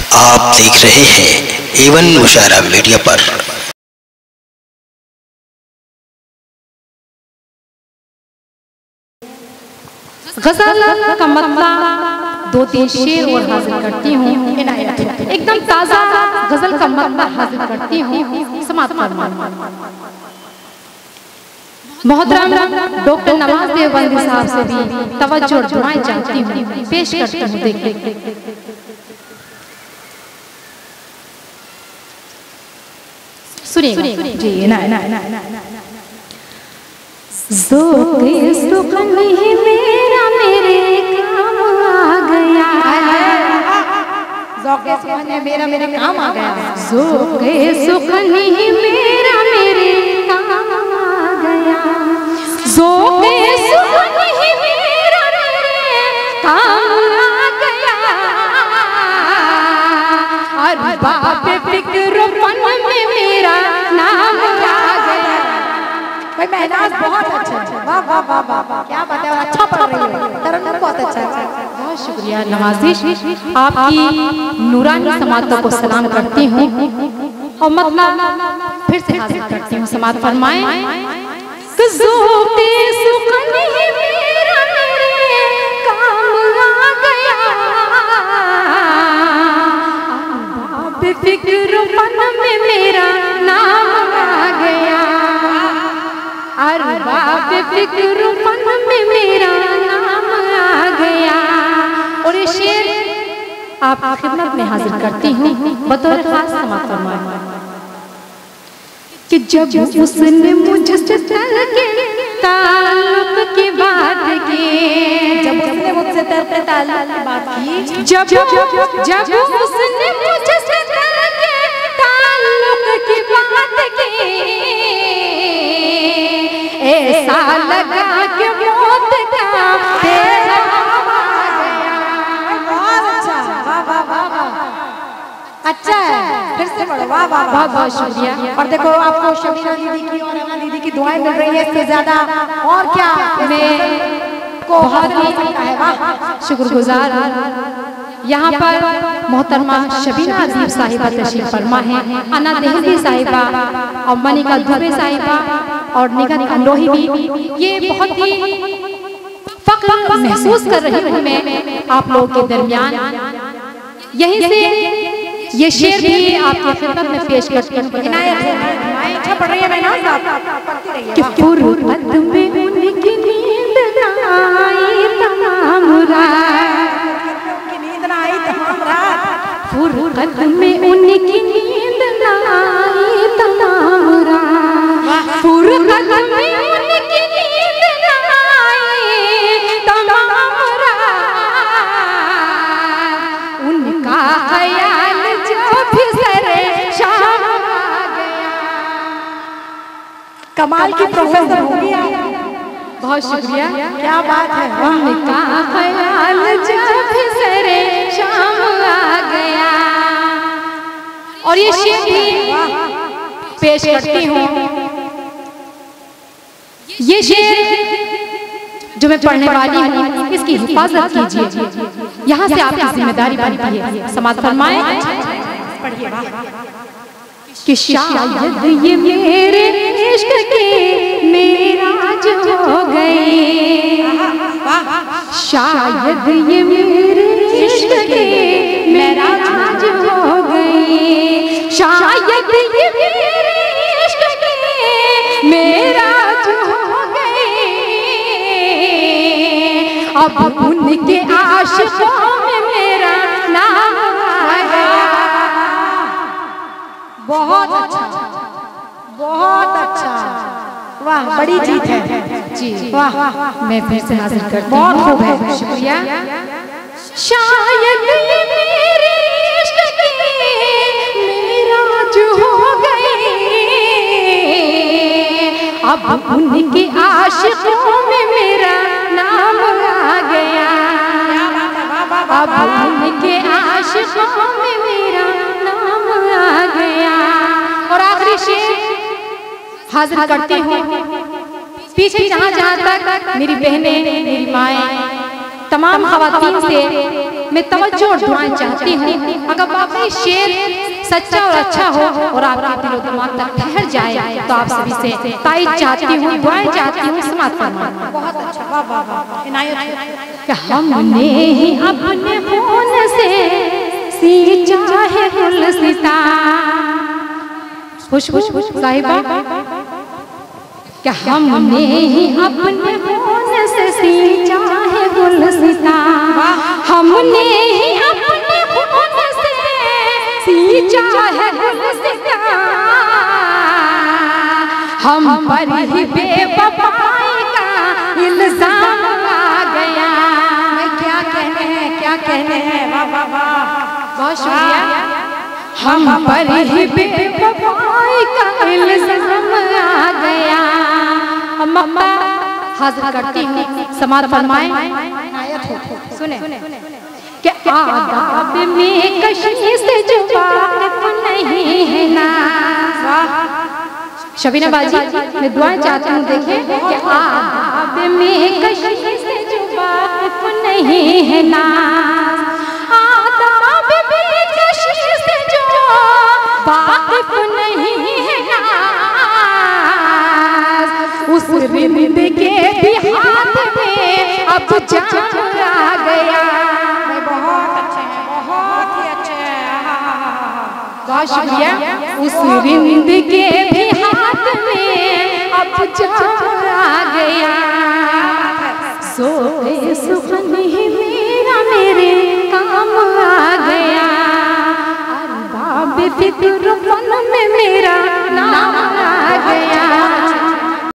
आप देख रहे हैं एवन मुशायरा मीडिया पर। गजल का मतला दो तीन शेर और हाजिर करती हूँ, एकदम ताजा गजल का मतला हाजिर करती हूँ। समात फरमाएं। मोहतरम डॉक्टर नवाज देवबंदी साहब से भी तवज्जो और दुआएं चाहती हूँ, पेश करती हूँ। देखिए सुनिए जी। ना ना ना ना ज़ौक़े सुख़न ही मेरा मेरे काम आ गया। ज़ौक़े सुख़न ही मेरा मेरे काम आ गया। ज़ौक़े सुख़न ही मेरा मेरे काम आ गया। ज़ौक़े सुख़न ही मेरा मेरे काम आ गया। अरबाब फ़िक्र फ़न में मेरा नाम आ गया। भाई मेहनाज बहुत अच्छा है। वाह वाह वाह वाह, क्या बात है। अच्छा पढ़ रही हो, तरन्नुम बहुत अच्छा है। बहुत शुक्रिया नवाज़िश। आपकी नूरानी समातों को सलाम करती हूँ और मतलब फिर से हाजिर करती हूँ। समात फरमाएं। ज़ौक़े सुख़न ही मेरा मेरे काम आ गया। फ़िक्र फ़न में मेरा नाम आ गया। अरबाब फ़िक्र फ़न में मेरा नाम आ गया। और ये शेर आप खिदमत में हाजिर करती हूँ बतौर खास। समात फरमाएं कि जब उसने मुझसे तल के ताल्लुक़ की बात की, जब उसने मुझसे तल के ताल्लुक़ की बात की, जब उसने मुझसे तल के ताल्लुक़ की बात की, ऐसा लगा कि मौत का तेरा आ गया। बहुत अच्छा, वाह वाह वाह वाह, अच्छा है। फिर से पढ़ो। वाह वाह, बहुत बहुत शुक्रिया। और देखो आपको शबीना दीदी की और अना दीदी की दुआएं मिल रही है, इससे ज्यादा और क्या मैं को बहुत ही वाह शुक्रगुजार। यहाँ पर मोहतरमा शबीना अदीब साहिबा तशरीफ फरमा है, अना देहली साहिबा और मनिका दुबे साहिबा और निगन अमरोही भी। ये बहुत ही फख्र महसूस कर रही हूँ मैं आप लोगों के दरमियान। यहीं से ये शेर भी आपकी खिदमत में पेश करती हूँ। इनायत है, अच्छा पढ़ रही है मैं ना पढ़ती रही है। कि फुर्सत में उनकी नींद ना आई तमाम रात, उनकी नींद ना आई तमाम रात। फुर्सत में उनकी नींद ना आई तमाम रात। फुर्सत में उनकी नींद ना आई तमाम रात। उनका ख्याल जो फिसरे शाम आ गया। कमाल की प्रोफेसर होगी आप, बहुत शुक्रिया, क्या बात है। उनका ख्याल जो फिसरे शाम आ गया। और ये शेर भी पेश करती हूँ। ये शेर जो मैं पढ़ने वाली हूँ इसकी हिफाजत कीजिए, यहाँ से आपकी जिम्मेदारी बनती है। समात फरमाएं कि शायद ये मेरे इश्क के मेराज हो गए। शायद ये मेरे इश्क के मेराज हो गए। शायद ये मेरे इश्क के मेराज हो गए। अब उनके आशिकों में मेरा नाम आ गया। बहुत अच्छा, बहुत अच्छा, वाह बड़ी जीत है जी। वाह मैं फिर से हाजिर करती हूँ, बहुत खूब है, शुक्रिया। शायद ये मेरे इश्क के मेराज हो गए। अब उनके आशिकों में मेरा नाम आ गया। अब उनके आशिकों में मेरा नाम आ गया। और आखिरी शेर हाजिर करती हूँ। पीछे जहाँ जहाँ तक मेरी बहनें, मेरी माएँ, तमाम ख़वातीन से मैं तवज्जो और दुआएं चाहती हूँ। अगर वाकई शेर सच्चा और अच्छा हो और आपके दिलो दिमाग तक ठहर जाए तो आप सभी से ताईद चाहती हूँ, दुआएं चाहती हूँ, समाप्त फरमाएं। बहुत अच्छा, वाह वाह वाह, इनायत। हमने ही अपने खून से सींचा है गुलसिता, खुशबू साहिबा, क्या हमने ही अपने खून से सींचा है गुलसिता, हमने ही अपने खून से सींचा है गुलसिता, हम पर ही बेवफाई का इल्जाम आ गया। मैं क्या कहने हैं, क्या कहने हैं, वाह वाह वाह, बहुत शुक्रिया। हम पर ही बेवफाई का इल्जाम आ गया। अम्मा हाजिर करती हूँ, समाप्त फरमाएं। सुने क्या आदाब में कशी से जो वाकिफ नहीं है ना, शबीना बाजी मैं दुआएं चाहती हूँ। देखिए क्या आदाब में कशी से जो वाकिफ नहीं है ना, आदाब में कशी से जो वाकिफ नहीं है ना, उस रिंद के भी हाथ में अब जाम आ गया। बहुत अच्छे हैं, बहुत ही अच्छे हैं, बहुत शुक्रिया। उस रिंद के भी हाथ में अब जाम आ गया, सोते सुखन ही मेरा मेरे काम आ गया, अरबाब फिक्र फन में मेरा नाम आ गया।